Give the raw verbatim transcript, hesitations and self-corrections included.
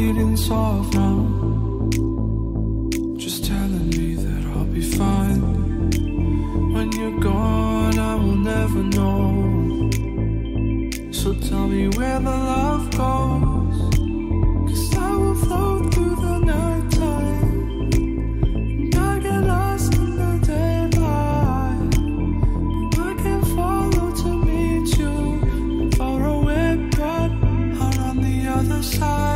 beating soft now, just telling me that I'll be fine. When you're gone, I will never know. So tell me where the love goes, 'cause I will float through the night time, and I get lost in the daylight. But I can follow to meet you, far away but out on the other side.